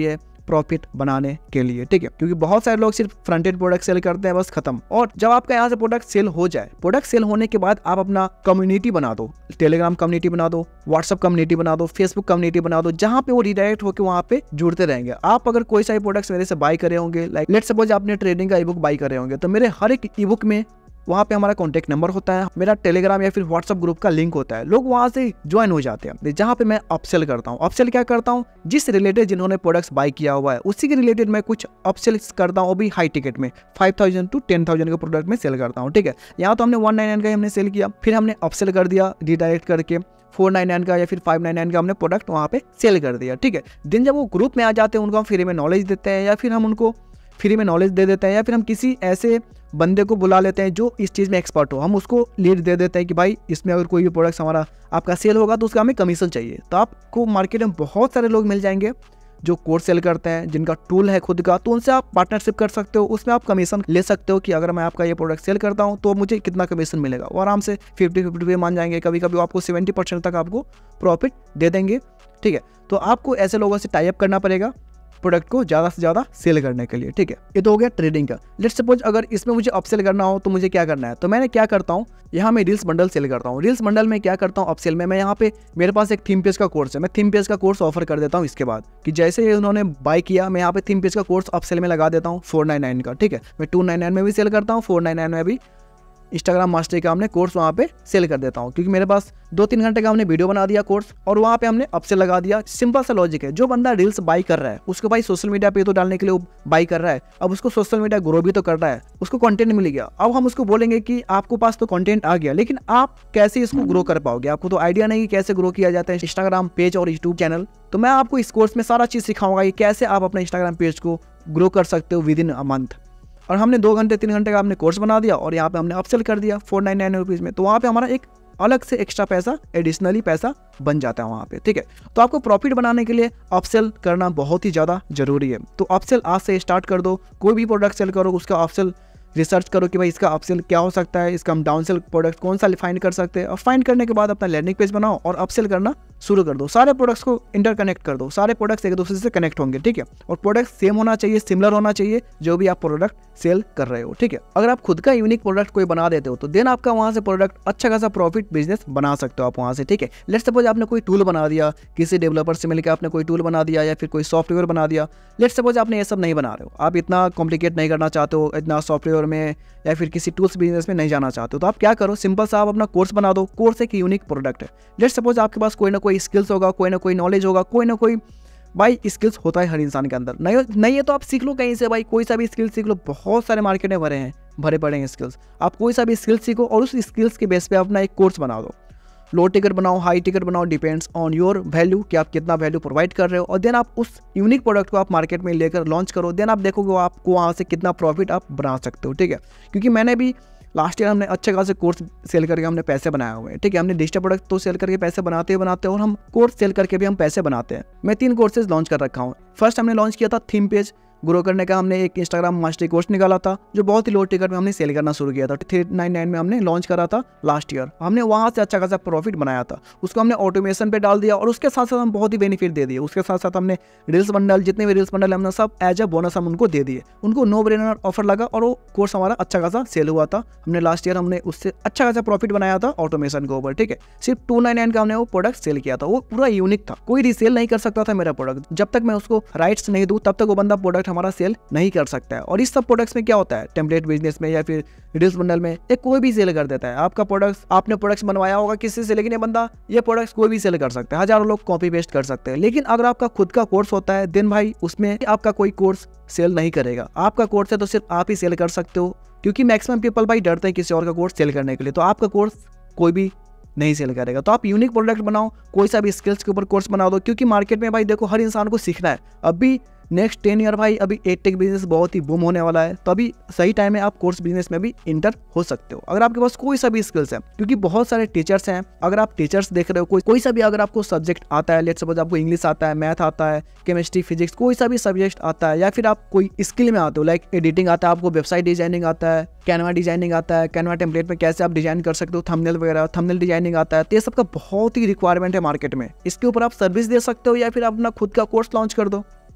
प्रॉफिट बनाने के लिए, ठीक है। क्योंकि बहुत सारे लोग सिर्फ फ्रंट एंड प्रोडक्ट सेल करते हैं, बस खत्म। और जब आपका यहाँ से प्रोडक्ट सेल हो जाए, प्रोडक्ट सेल होने के बाद आप अपना कम्युनिटी बना दो, टेलीग्राम कम्युनिटी बना दो, व्हाट्सएप कम्युनिटी बना दो, फेसबुक कम्युनिटी बना दो, जहाँ पे वो रिडायरेक्ट होकर वहाँ पे जुड़ते रहेंगे। आप अगर कोई सा प्रोडक्ट्स मेरे से बाय करे होंगे, लाइक लेट्स सपोज आपने ट्रेडिंग का ई बुक बाय करे होंगे, तो मेरे हर एक ई बुक में वहाँ पे हमारा कॉन्टैक्ट नंबर होता है, मेरा टेलीग्राम या फिर व्हाट्सएप ग्रुप का लिंक होता है। लोग वहाँ से ज्वाइन हो जाते हैं, जहाँ पे मैं अपसेल करता हूँ। अपसेल क्या करता हूँ, जिस रिलेटेड जिन्होंने प्रोडक्ट्स बाय किया हुआ है उसी के रिलेटेड मैं कुछ अपसेल करता हूँ, भी हाई टिकट में five thousand to ten thousand का प्रोडक्ट में सेल करता हूँ, ठीक है। यहाँ तो हमने वन नाइन नाइन का हमने सेल किया, फिर हमने अपसेल कर दिया रिडायरेक्ट करके फोर नाइन नाइन का या फिर फाइव नाइन नाइन का हमने प्रोडक्ट वहाँ पे सेल कर दिया, ठीक है। दिन जब वो ग्रुप में आ जाते हैं, उनको हम फ्री में नॉलेज देते हैं, या फिर हम उनको फ्री में नॉलेज दे देते हैं, या फिर हम किसी ऐसे बंदे को बुला लेते हैं जो इस चीज़ में एक्सपर्ट हो, हम उसको लीड दे देते हैं कि भाई इसमें अगर कोई भी प्रोडक्ट हमारा आपका सेल होगा तो उसका हमें कमीशन चाहिए। तो आपको मार्केट में बहुत सारे लोग मिल जाएंगे जो कोर्स सेल करते हैं, जिनका टूल है खुद का, तो उनसे आप पार्टनरशिप कर सकते हो, उसमें आप कमीशन ले सकते हो कि अगर मैं आपका ये प्रोडक्ट सेल करता हूँ तो मुझे कितना कमीशन मिलेगा। वो आराम से फिफ्टी फिफ्टी पे मान जाएंगे, कभी कभी आपको सेवेंटी परसेंट तक आपको प्रॉफिट दे देंगे, ठीक है। तो आपको ऐसे लोगों से टाई अप करना पड़ेगा प्रोडक्ट को ज़्यादा से ज़्यादा सेल करने के लिए, ठीक है। ये तो हो गया ट्रेडिंग का। लेट्स सपोज अगर इसमें मुझे अपसेल करना हो तो मुझे क्या करना है, तो मैंने क्या करता हूँ, यहाँ मैं रील्स बंडल सेल करता हूँ। रील्स बंडल में क्या करता हूँ अपसेल में, मैं यहाँ पे मेरे पास एक थीम पेज का कोर्स है, मैं थीम पेज का कोर्स ऑफर कर देता हूँ। इसके बाद कि जैसे उन्होंने बाय किया, मैं यहाँ पे थीम पेज का कोर्स अपसेल में लगा देता हूँ फोर नाइन नाइन का, ठीक है। मैं टू नाइन नाइन में भी सेल करता हूँ, फोर नाइन नाइन में भी इंस्टाग्राम मास्टरी का हमने कोर्स वहाँ पे सेल कर देता हूँ, क्योंकि मेरे पास दो तीन घंटे का हमने वीडियो बना दिया कोर्स और वहाँ पे हमने अपसेल लगा दिया। सिंपल सा लॉजिक है, जो बंदा रील्स बाई कर रहा है उसको भाई सोशल मीडिया पे तो डालने के लिए बाई कर रहा है, अब उसको सोशल मीडिया ग्रो भी तो कर रहा है, उसको कंटेंट मिल गया। अब हम उसको बोलेंगे कि आपको पास तो कंटेंट आ गया, लेकिन आप कैसे इसको ग्रो कर पाओगे, आपको तो आइडिया नहीं कैसे ग्रो किया जाता है इंस्टाग्राम पेज और यूट्यूब चैनल। तो मैं आपको इस कोर्स में सारा चीज़ सिखाऊंगा कि कैसे आप अपने इंस्टाग्राम पेज को ग्रो कर सकते हो विद इन अ मंथ। और हमने दो घंटे तीन घंटे का हमने कोर्स बना दिया और यहाँ पे हमने अपसेल कर दिया फोर नाइन नाइन रुपीज़ में, तो वहाँ पे हमारा एक अलग से एक्स्ट्रा पैसा एडिशनली पैसा बन जाता है वहाँ पे, ठीक है। तो आपको प्रॉफिट बनाने के लिए अपसेल करना बहुत ही ज़्यादा जरूरी है। तो अपसेल आज से स्टार्ट कर दो, कोई भी प्रोडक्ट सेल करो उसका अपसेल रिसर्च करो कि भाई इसका अपसेल क्या हो सकता है, इसका हम डाउनसेल प्रोडक्ट कौन सा फाइंड कर सकते हैं, और फाइंड करने के बाद अपना लैंडिंग पेज बनाओ और अपसेल करना शुरू कर दो। सारे प्रोडक्ट्स को इंटरकनेक्ट कर दो, सारे प्रोडक्ट्स एक दूसरे से कनेक्ट होंगे, ठीक है। और प्रोडक्ट सेम होना चाहिए, सिमिलर होना चाहिए जो भी आप प्रोडक्ट सेल कर रहे हो, ठीक है। अगर आप खुद का यूनिक प्रोडक्ट कोई बना देते हो तो देन आपका वहाँ से प्रोडक्ट अच्छा खासा प्रॉफिट बिजनेस बना सकते हो आप वहाँ से, ठीक है। लेट्स सपोज आपने कोई टूल बना दिया, किसी डेवलपर से मिलकर आपने कोई टूल बना दिया या फिर कोई सॉफ्टवेयर बना दिया। लेट्स सपोज आपने ये सब नहीं बना रहे हो, आप इतना कॉम्प्लिकेट नहीं करना चाहते हो, इतना सॉफ्टवेयर में या फिर किसी टूल्स बिजनेस में नहीं जाना चाहते हो, तो आप क्या करो, सिंपल सा आप अपना कोर्स बना दो। कोर्स एक यूनिक प्रोडक्ट है। लेट्स सपोज आपके पास कोई ना कोई स्किल्स होगा, कोई ना कोई नॉलेज होगा, कोई ना कोई भाई स्किल्स होता है हर इंसान के अंदर, नहीं नहीं है तो आप सीख लो कहीं से, भाई कोई सा भी स्किल सीख लो, बहुत सारे मार्केट में भरे हैं भरे पड़े हैं स्किल्स। आप कोई सा भी स्किल सीखो और उस स्किल्स के बेस पे अपना एक कोर्स बना दो। लो टिकट बनाओ, हाई टिकट बनाओ, डिपेंड्स ऑन योर वैल्यू कि आप कितना वैल्यू प्रोवाइड कर रहे हो। और देन आप उस यूनिक प्रोडक्ट को आप मार्केट में लेकर लॉन्च करो, देन आप देखोगे आपको वहाँ से कितना प्रॉफिट आप बना सकते हो, ठीक है। क्योंकि मैंने भी लास्ट ईयर हमने अच्छे खासे कोर्स सेल करके हमने पैसे बनाए हुए हैं, ठीक है। हमने डिजिटल प्रोडक्ट तो सेल करके पैसे बनाते ही बनाते हैं और हम कोर्स सेल करके भी हम पैसे बनाते हैं। मैं तीन कोर्सेज लॉन्च कर रखा हूँ। फर्स्ट हमने लॉन्च किया था थीम पेज ग्रो करने का, हमने एक इंस्टाग्राम मास्टरी कोर्स निकाला था जो बहुत ही लो टिकट में हमने सेल करना शुरू किया था। थ्री नाइन नाइन में हमने लॉन्च करा था लास्ट ईयर। हमने वहाँ से अच्छा खासा प्रॉफिट बनाया था, उसको हमने ऑटोमेशन पे डाल दिया और उसके साथ साथ हम बहुत ही बेनिफिट दे दिए। उसके साथ साथ हमने रील्स बंडल, जितने भी रील्स बंडल हमने सब एज अ बोनस हम उनको दे दिए। उनको नो ब्रेनर ऑफर लगा और वो कोर्स हमारा अच्छा खासा सेल हुआ था। हमने लास्ट ईयर हमने उससे अच्छा खासा प्रॉफिट बनाया था ऑटोमेशन के ऊपर, ठीक है। सिर्फ टू नाइन नाइन का हमने वो प्रोडक्ट सेल किया था, वो पूरा यूनिक था, कोई रीसेल नहीं कर सकता था मेरा प्रोडक्ट। जब तक मैं उसको राइट्स नहीं दूँ तब तक वो बंदा प्रोडक्ट हमारा सेल नहीं कर सकता है। और इस सब प्रोडक्ट्स में क्या होता है, टेम्पलेट बिजनेस में या फिर रील्स बंडल में एक कोई भी सेल कर देता है आपका प्रोडक्ट्स। आपने प्रोडक्ट्स बनवाया होगा किसी से, लेकिन ये बंदा ये प्रोडक्ट्स कोई भी सेल कर सकता है, हजारों लोग कॉपी पेस्ट कर सकते हैं। लेकिन अगर आपका खुद का कोर्स होता है देन भाई उसमें आपका कोई कोर्स सेल नहीं करेगा। आपका कोर्स है तो सिर्फ आप ही सेल कर सकते हो, क्योंकि मैक्सिमम पीपल भाई डरते हैं किसी और का कोर्स सेल करने के लिए, तो आपका कोर्स कोई भी नहीं सेल करेगा। तो आप यूनिक प्रोडक्ट बनाओ, कोई सा भी स्किल्स के ऊपर कोर्स बना दो, क्योंकि मार्केट में भाई देखो हर इंसान को सीखना है। अभी नेक्स्ट टेन ईयर भाई अभी एडटेक बिजनेस बहुत ही बूम होने वाला है, तो अभी सही टाइम है आप कोर्स बिजनेस में भी इंटर हो सकते हो अगर आपके पास कोई सा भी स्किल्स है। क्योंकि बहुत सारे टीचर्स हैं, अगर आप टीचर्स देख रहे हो, कोई कोई सा भी अगर आपको सब्जेक्ट आता है, लेट्स सपोज आपको इंग्लिश आता है, मैथ आता है, केमिस्ट्री, फिजिक्स, कोई सा भी सब्जेक्ट आता है, या फिर आप कोई स्किल में आते हो, लाइक एडिटिंग आता है आपको, वेबसाइट डिजाइनिंग आता है, कैनवा डिजाइनिंग आता है, कैनवा टेम्पलेट में कैसे आप डिजाइन कर सकते हो, थंबनेल वगैरह, थंबनेल डिजाइनिंग आता है, तो ये सब का बहुत ही रिक्वायरमेंट है मार्केट में। इसके ऊपर आप सर्विस दे सकते हो या फिर अपना खुद का कोर्स लॉन्च कर दो।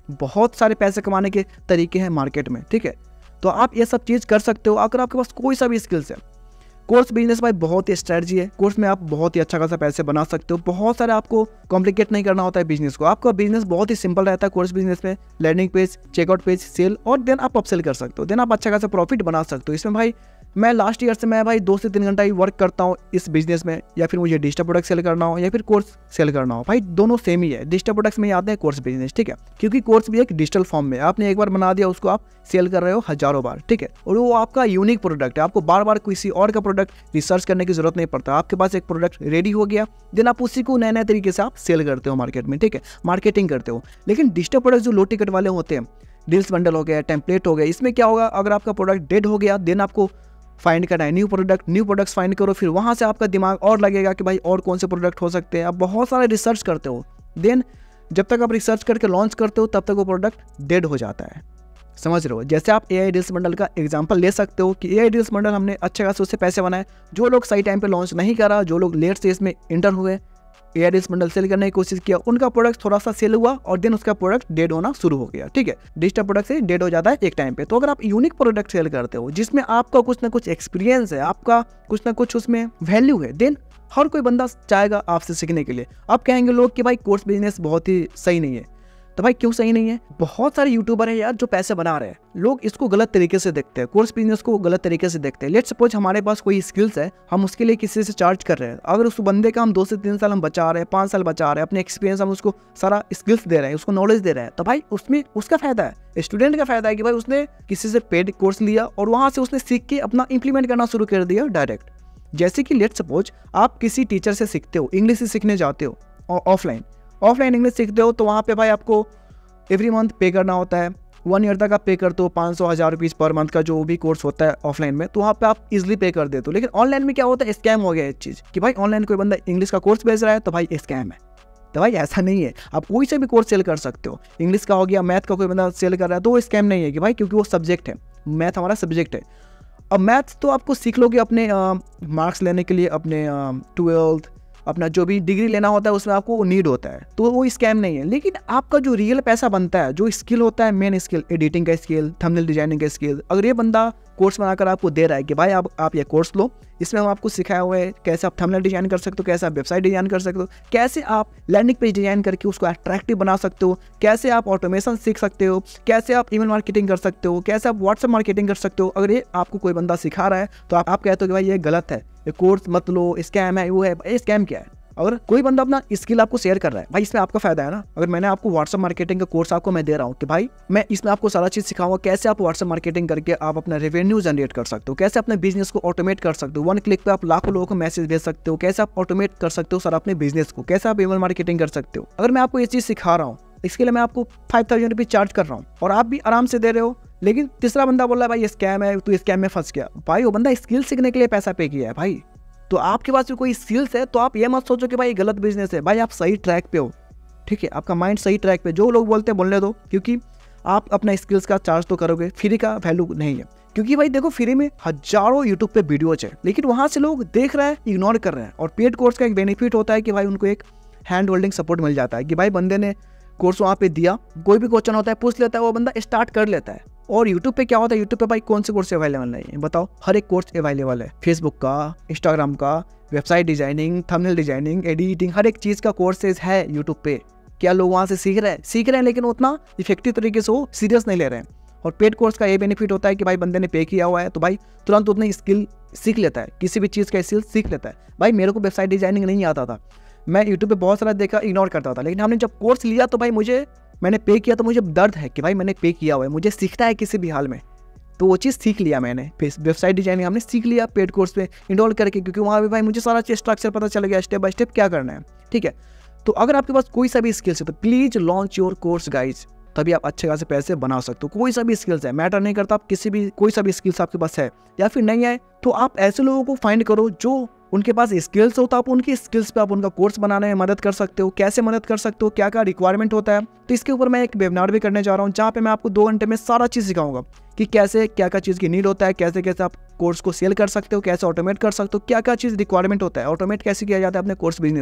बहुत सारे पैसे कमाने के तरीके हैं मार्केट में, ठीक है। तो आप ये सब चीज़ कर सकते हो अगर आपके पास कोई सा भी स्किल्स है। कोर्स बिजनेस भाई बहुत ही स्ट्रेटजी है, कोर्स में आप बहुत ही अच्छा खासा पैसे बना सकते हो। बहुत सारे आपको कॉम्प्लिकेट नहीं करना होता है बिजनेस को, आपका बिजनेस बहुत ही सिंपल रहता है कोर्स बिजनेस में। Landing page, checkout page, sale और देन आप अपसेल कर सकते हो, देन आप अच्छा खासा प्रॉफिट बना सकते हो। इसमें भाई मैं लास्ट ईयर से मैं भाई दो से तीन घंटा ही वर्क करता हूँ इस बिजनेस में, या फिर मुझे डिजिटल प्रोडक्ट सेल करना हो या फिर कोर्स सेल करना हो, भाई दोनों सेम ही है। डिजिटल प्रोडक्ट्स में ही आते हैं कोर्स बिजनेस, ठीक है, क्योंकि कोर्स भी एक डिजिटल फॉर्म में आपने एक बार बना दिया, उसको आप सेल कर रहे हो हजारों बार, ठीक है। और वो आपका यूनिक प्रोडक्ट है, आपको बार बार किसी और का प्रोडक्ट रिसर्च करने की जरूरत नहीं पड़ता। आपके पास एक प्रोडक्ट रेडी हो गया, देन आप उसी को नए नए तरीके से आप सेल करते हो मार्केट में, ठीक है, मार्केटिंग करते हो। लेकिन डिजिटल प्रोडक्ट जो लो टिकट वाले होते हैं, डील्स बंडल हो गया, टेम्पलेट हो गया, इसमें क्या होगा, अगर आपका प्रोडक्ट डेड हो गया देन आपको फाइंड करना है new product, new products find करो, फिर वहाँ से आपका दिमाग और लगेगा कि भाई और कौन से प्रोडक्ट हो सकते हैं। आप बहुत सारे रिसर्च करते हो, देन जब तक आप रिसर्च करके लॉन्च करते हो तब तक वो प्रोडक्ट डेड हो जाता है, समझ रहे हो। जैसे आप एआई डील्स बंडल का एग्जांपल ले सकते हो कि एआई डील्स बंडल हमने अच्छे खासे उससे पैसे बनाए। जो लोग सही टाइम पे लॉन्च नहीं करा, जो लोग लेट से इसमें इंटर हुए, एआई डील्स बंडल सेल करने की कोशिश किया, उनका प्रोडक्ट थोड़ा सा सेल हुआ और देन उसका प्रोडक्ट डेड होना शुरू हो गया, ठीक है। डिजिटल प्रोडक्ट से डेड हो जाता है एक टाइम पे। तो अगर आप यूनिक प्रोडक्ट सेल करते हो जिसमें आपका कुछ ना कुछ एक्सपीरियंस है, आपका कुछ ना कुछ उसमें वैल्यू है, देन हर कोई बंदा चाहेगा आपसे सीखने के लिए। अब कहेंगे लोग कि भाई कोर्स बिजनेस बहुत ही सही नहीं है, तो भाई क्यों सही नहीं है? बहुत सारे यूट्यूबर हैं यार जो पैसे बना रहे हैं, लोग इसको गलत तरीके से देखते हैं, कोर्स बिजनेस को गलत तरीके से देखते हैं। लेट्स सपोज हमारे पास कोई स्किल्स है, हम उसके लिए किसी से चार्ज कर रहे हैं, अगर उस बंदे का हम दो से तीन साल हम बचा रहे हैं, पाँच साल बचा रहे हैं, अपने एक्सपीरियंस हम उसको सारा स्किल्स दे रहे हैं, उसको नॉलेज दे रहे हैं, तो भाई उसमें उसका फायदा है, स्टूडेंट का फायदा है कि भाई उसने किसी से पेड कोर्स लिया और वहाँ से उसने सीख के अपना इंप्लीमेंट करना शुरू कर दिया डायरेक्ट। जैसे कि लेट्स सपोज आप किसी टीचर से सीखते हो, इंग्लिश सीखने जाते हो ऑफलाइन, ऑफलाइन इंग्लिश सीखते हो, तो वहाँ पे भाई आपको एवरी मंथ पे करना होता है, वन ईयर तक आप पे करते हो पाँच सौ हज़ार रुपीज़ पर मंथ का जो भी कोर्स होता है ऑफलाइन में, तो वहाँ पे आप इजीली पे कर देते हो। लेकिन ऑनलाइन में क्या होता है, स्कैम हो गया एक चीज़ कि भाई ऑनलाइन कोई बंदा इंग्लिश का कोर्स बेच रहा है तो भाई स्कैम है। तो भाई ऐसा नहीं है, आप कोई से भी कोर्स सेल कर सकते हो। इंग्लिश का हो गया, मैथ का कोई बंदा सेल कर रहा है तो वो स्कैम नहीं है कि भाई, क्योंकि वो सब्जेक्ट है, मैथ हमारा सब्जेक्ट है। अब मैथ तो आपको सीख लोगे अपने मार्क्स लेने के लिए, अपने ट्वेल्थ अपना जो भी डिग्री लेना होता है उसमें आपको नीड होता है, तो वो स्कैम नहीं है। लेकिन आपका जो रियल पैसा बनता है, जो स्किल होता है, मेन स्किल, एडिटिंग का स्किल, थंबनेल डिजाइनिंग का स्किल, अगर ये बंदा कोर्स बनाकर आपको दे रहा है कि भाई आप आप ये कोर्स लो, इसमें हम आपको सिखाया हुआ है कैसे आप थंबनेल डिजाइन कर सकते हो, कैसे आप वेबसाइट डिजाइन कर सकते हो, कैसे आप लैंडिंग पेज डिजाइन करके उसको अट्रैक्टिव बना सकते हो, कैसे आप ऑटोमेशन सीख सकते हो, कैसे आप ईमेल मार्केटिंग कर सकते हो, कैसे आप व्हाट्सएप मार्केटिंग कर सकते हो। अगर ये आपको कोई बंदा सिखा रहा है तो आप, आप कहते हो कि भाई ये गलत है, ये कोर्स मत लो, स्कैम है, वो है। ये स्कैम क्या है? अगर कोई बंदा अपना स्किल आपको शेयर कर रहा है, भाई इसमें आपका फायदा है ना। अगर मैंने आपको व्हाट्सएप मार्केटिंग का कोर्स आपको मैं दे रहा हूँ कि भाई मैं इसमें आपको सारा चीज़ सिखाऊंगा, कैसे आप व्हाट्सएप मार्केटिंग करके आप अपना रेवेन्यू जनरेट कर सकते हो, कैसे अपने बिजनेस को ऑटोमेट कर सकते हो, वन क्लिक पे आप लाखों लोगों को मैसेज भेज सकते हो, कैसे आप ऑटोमेट कर सकते हो सर अपने बिजनेस को, कैसे आप ईमेल मार्केटिंग कर सकते हो। अगर मैं आपको ये चीज़ सिखा रहा हूँ, इसके लिए मैं आपको फाइव थाउजेंड रुपीज चार्ज कर रहा हूँ और आप भी आराम से दे रहे हो, लेकिन तीसरा बंदा बोल रहा है भाई ये स्कैम है, तू स्कैम में फंस गया। भाई वो बंदा स्किल सीखने के लिए पैसा पे किया है भाई, तो आपके पास भी कोई स्किल्स है तो आप ये मत सोचो कि भाई गलत बिजनेस है। भाई आप सही ट्रैक पे हो, ठीक है, आपका माइंड सही ट्रैक पे। जो लोग बोलते हैं बोलने दो, क्योंकि आप अपना स्किल्स का चार्ज तो करोगे, फ्री का वैल्यू नहीं है। क्योंकि भाई देखो, फ्री में हजारों यूट्यूब पे वीडियोज है, लेकिन वहाँ से लोग देख रहे हैं, इग्नोर कर रहे हैं। और पेड कोर्स का एक बेनिफिट होता है कि भाई उनको एक हैंड होल्डिंग सपोर्ट मिल जाता है कि भाई बंदे ने कोर्स वहाँ पे दिया, कोई भी क्वेश्चन होता है पूछ लेता है, वो बंदा स्टार्ट कर लेता है। और यूट्यूब पे क्या होता है, यूट्यूब पे भाई कौन से कोर्स अवेलेबल नहीं है बताओ? हर एक कोर्स अवेलेबल है, फेसबुक का, इंस्टाग्राम का, website designing, thumbnail designing, editing, हर एक चीज़ का कोर्सेज है यूट्यूब पे। क्या लोग वहाँ से सीख रहे हैं? सीख रहे हैं, लेकिन उतना इफेक्टिव तरीके से वो सीरियस नहीं ले रहे हैं। और पेड कोर्स का ये बेनिफिट होता है कि भाई बंदे ने पे किया हुआ है तो भाई तुरंत उतनी स्किल सीख लेता है, किसी भी चीज़ का स्किल सीख लेता है। भाई मेरे को वेबसाइट डिजाइनिंग नहीं आता था, मैं यूट्यूब पे बहुत सारा देखा, इग्नोर करता था। लेकिन हमने जब कोर्स लिया तो भाई मुझे, मैंने पे किया तो मुझे दर्द है कि भाई मैंने पे किया हुआ है, मुझे सीखना है किसी भी हाल में, तो वो चीज़ सीख लिया मैंने। वेबसाइट डिजाइनिंग हमने सीख लिया पेड कोर्स पे इनरोल करके, क्योंकि वहाँ पे भाई मुझे सारा चीज़ स्ट्रक्चर पता चल गया, स्टेप बाय स्टेप क्या करना है, ठीक है। तो अगर आपके पास कोई सा भी स्किल्स है तो please launch your course guys, तभी आप अच्छे खासे पैसे बना सकते हो। कोई सा भी स्किल्स है, मैटर नहीं करता, आप किसी भी, कोई सा भी स्किल्स आपके पास है या फिर नहीं है, तो आप ऐसे लोगों को फाइंड करो जो उनके पास स्किल्स हो, तो आप उनकी स्किल्स पे आप उनका कोर्स बनाने में मदद कर सकते हो। कैसे मदद कर सकते हो, क्या क्या रिक्वायरमेंट होता है, तो इसके ऊपर मैं एक वेबिनार भी करने जा रहा हूँ, जहाँ पे मैं आपको दो घंटे में सारा चीज़ सिखाऊंगा कि कैसे क्या क्या चीज़ की नीड होता है, कैसे कैसे आप कोर्स को सेल कर सकते हो, कैसे ऑटोमेट कर सकते हो, क्या क्या चीज़ रिक्वायरमेंट होता है, ऑटोमेट कैसे किया जाता है अपने कोर्स बिजनेस को,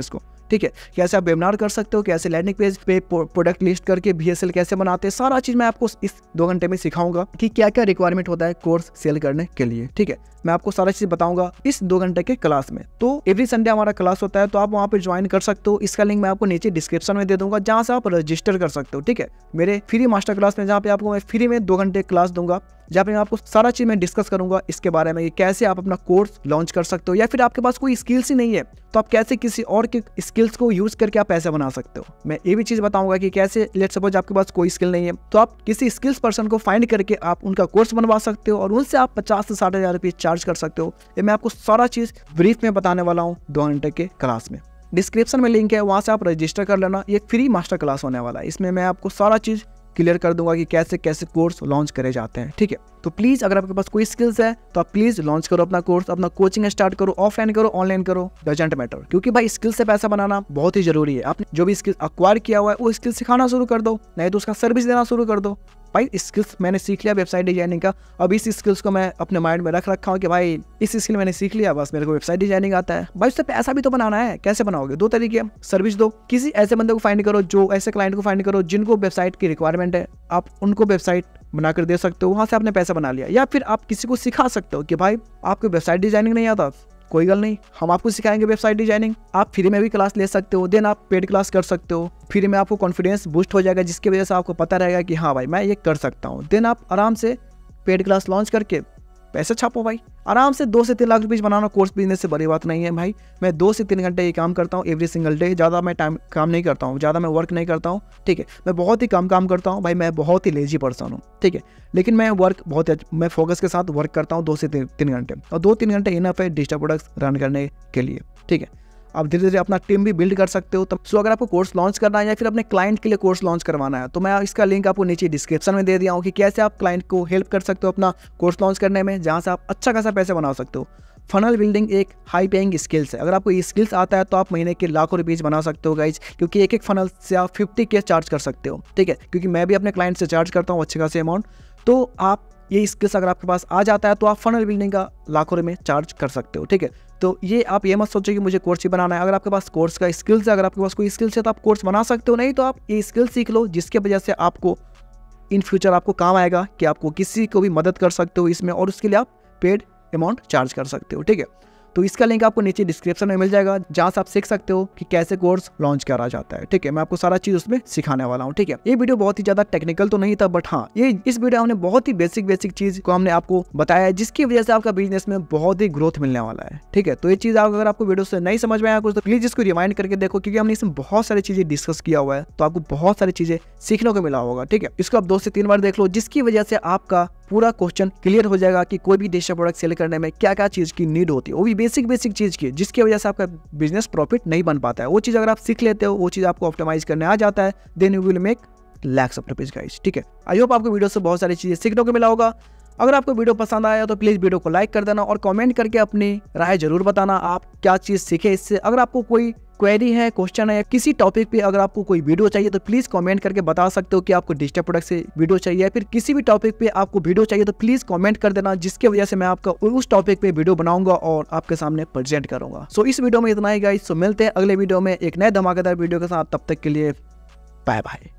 ठीक है। कैसे आप वेबिनार कर सकते हो, कैसे लैंडिंग पेज पे प्रोडक्ट लिस्ट करके वी एस एल कैसे बनाते हैं, सारा चीज मैं आपको इस दो घंटे में सिखाऊंगा कि क्या क्या रिक्वायरमेंट होता है कोर्स सेल करने के लिए। ठीक है, मैं आपको सारा चीज बताऊंगा इस दो घंटे के क्लास में। तो एवरी संडे हमारा क्लास होता है, तो आप वहाँ पे ज्वाइन कर सकते हो। इसका लिंक मैं आपको नीचे डिस्क्रिप्शन में दे दूंगा, जहाँ से आप रजिस्टर कर सकते हो। ठीक है, मेरे फ्री मास्टर क्लास में, जहाँ पे आपको मैं फ्री में दो घंटे क्लास दूंगा, जहाँ पे मैं आपको सारा चीज मैं डिस्कस करूंगा इसके बारे में कि कैसे आप अपना कोर्स लॉन्च कर सकते हो, या फिर आपके पास कोई स्किल्स ही नहीं है तो आप कैसे किसी और के स्किल्स को यूज करके आप पैसे बना सकते हो। मैं ये भी चीज बताऊंगा कि कैसे, लेट सपोज आपके पास कोई स्किल नहीं है तो आप किसी स्किल्स पर्सन को फाइंड करके आप उनका कोर्स बनवा सकते हो और उनसे आप पचास से साठ हजार रुपये चार्ज कर सकते हो। ये मैं आपको सारा चीज ब्रीफ में बताने वाला हूँ दो घंटे के क्लास में। डिस्क्रिप्शन में लिंक है, वहां से आप रजिस्टर कर लेना। ये फ्री मास्टर क्लास होने वाला है, इसमें मैं आपको सारा चीज क्लियर कर दूंगा कि कैसे कैसे कोर्स लॉन्च करे जाते हैं। ठीक है, तो प्लीज अगर आपके पास कोई स्किल्स है तो आप प्लीज लॉन्च करो अपना कोर्स, अपना कोचिंग स्टार्ट करो, ऑफलाइन करो, ऑनलाइन करो, डजंट मैटर। क्योंकि भाई स्किल से पैसा बनाना बहुत ही जरूरी है। आपने जो भी स्किल अक्वायर किया हुआ है वो स्किल सिखाना शुरू कर दो, नहीं तो उसका सर्विस देना शुरू कर दो। भाई स्किल्स मैंने सीख लिया वेबसाइट डिजाइनिंग का, अब इस स्किल्स को मैं अपने माइंड में रख रखा हूँ कि भाई इस स्किल मैंने सीख लिया, बस मेरे को वेबसाइट डिजाइनिंग आता है। भाई उससे पैसा भी तो बनाना है, कैसे बनाओगे? दो तरीके, सर्विस दो, किसी ऐसे बंदे को फाइंड करो, जो ऐसे क्लाइंट को फाइंड करो जिनको वेबसाइट की रिक्वायरमेंट है, आप उनको वेबसाइट बनाकर दे सकते हो, वहां से आपने पैसा बना लिया। या फिर आप किसी को सिखा सकते हो कि भाई आपको वेबसाइट डिजाइनिंग नहीं आता, कोई गल नहीं, हम आपको सिखाएंगे वेबसाइट डिजाइनिंग। आप फ्री में भी क्लास ले सकते हो, देन आप पेड क्लास कर सकते हो। फ्री में आपको कॉन्फिडेंस बूस्ट हो जाएगा, जिसकी वजह से आपको पता रहेगा कि हाँ भाई मैं ये कर सकता हूँ। देन आप आराम से पेड क्लास लॉन्च करके पैसे छापो भाई, आराम से दो से तीन लाख रुपये बनाना कोर्स बिजनेस से बड़ी बात नहीं है भाई। मैं दो से तीन घंटे ये काम करता हूँ एवरी सिंगल डे, ज़्यादा मैं टाइम काम नहीं करता हूँ, ज़्यादा मैं वर्क नहीं करता हूँ। ठीक है, मैं बहुत ही कम काम करता हूँ भाई, मैं बहुत ही लेजी पर्सन हूँ। ठीक है, लेकिन मैं वर्क बहुत, मैं फोकस के साथ वर्क करता हूँ दो से तीन घंटे, और दो तीन घंटे इनफ है डिजिटल प्रोडक्ट्स रन करने के लिए। ठीक है, आप धीरे धीरे अपना टीम भी बिल्ड कर सकते हो। तब सो अगर आपको कोर्स लॉन्च करना है या फिर अपने क्लाइंट के लिए कोर्स लॉन्च करवाना है, तो मैं इसका लिंक आपको नीचे डिस्क्रिप्शन में दे दिया हूँ कि कैसे आप क्लाइंट को हेल्प कर सकते हो अपना कोर्स लॉन्च करने में, जहाँ से आप अच्छा खासा पैसे बना सकते हो। फनल बिल्डिंग एक हाई पेइंग स्किल्स है, अगर आपको ये स्किल्स आता है तो आप महीने के लाखों रुपीज़ बना सकते हो गाइज, क्योंकि एक एक फनल से आप फिफ्टी के चार्ज कर सकते हो। ठीक है, क्योंकि मैं भी अपने क्लाइंट से चार्ज करता हूँ अच्छे खासे अमाउंट। तो आप ये स्किल्स अगर आपके पास आ जाता है तो आप फनल बिल्डिंग का लाखों में चार्ज कर सकते हो। ठीक है, तो ये आप ये मत सोचो कि मुझे कोर्स ही बनाना है। अगर आपके पास कोर्स का स्किल्स है, अगर आपके पास कोई स्किल्स है तो आप कोर्स बना सकते हो, नहीं तो आप ये स्किल सीख लो, जिसके वजह से आपको इन फ्यूचर आपको काम आएगा कि आपको किसी को भी मदद कर सकते हो इसमें, और उसके लिए आप पेड अमाउंट चार्ज कर सकते हो। ठीक है, तो इसका लिंक आपको नीचे डिस्क्रिप्शन में मिल जाएगा, जहाँ से आप सीख सकते हो कि कैसे कोर्स लॉन्च करा जाता है। ठीक है, मैं आपको सारा चीज उसमें सिखाने वाला हूँ। ठीक है, ये वीडियो बहुत ही ज्यादा टेक्निकल तो नहीं था, बट हाँ ये इस वीडियो हमने बहुत ही बेसिक बेसिक चीज को हमने आपको बताया है, जिसकी वजह से आपका बिजनेस में बहुत ही ग्रोथ मिलने वाला है। ठीक है, तो ये चीज आप अगर आपको वीडियो से नहीं समझ में आया कुछ, तो प्लीज इसको रिमाइंड करके देखो, क्योंकि हमने इसमें बहुत सारी चीजें डिस्कस किया हुआ है, तो आपको बहुत सारी चीजें सीखने को मिला होगा। ठीक है, इसको आप दो से तीन बार देख लो, जिसकी वजह से आपका पूरा क्वेश्चन क्लियर हो जाएगा कि कोई भी डिजिटल प्रोडक्ट सेल करने में क्या क्या चीज की नीड होती है, वो भी बेसिक बेसिक चीज की, जिसकी वजह से आपका बिजनेस प्रॉफिट नहीं बन पाता है। वो चीज अगर आप सीख लेते हो, वो चीज आपको ऑप्टिमाइज करने आ जाता है, then you will make lakhs of rupees guys. ठीक है, आई होप आपको वीडियो से बहुत सारी चीजें सीखने को मिला होगा। अगर आपको वीडियो पसंद आया तो प्लीज वीडियो को लाइक कर देना और कमेंट करके अपनी राय जरूर बताना, आप क्या चीज सीखे इससे। अगर आपको कोई क्वेरी है, क्वेश्चन है, या किसी टॉपिक पे अगर आपको कोई वीडियो चाहिए तो प्लीज कमेंट करके बता सकते हो कि आपको डिजिटल प्रोडक्ट से वीडियो चाहिए, या फिर किसी भी टॉपिक पे आपको वीडियो चाहिए तो प्लीज कमेंट कर देना, जिसकी वजह से मैं आपका उस टॉपिक पे वीडियो बनाऊंगा और आपके सामने प्रेजेंट करूंगा। सो इस वीडियो में इतना ही गाइस, सो मिलते हैं अगले वीडियो में एक नए धमाकेदार वीडियो के साथ, तब तक के लिए बाय बाय।